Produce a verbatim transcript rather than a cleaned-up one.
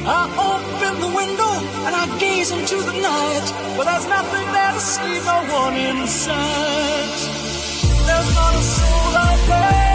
I open the window and I gaze into the night, but there's nothing there to see, no one in sight. There's not a soul out there.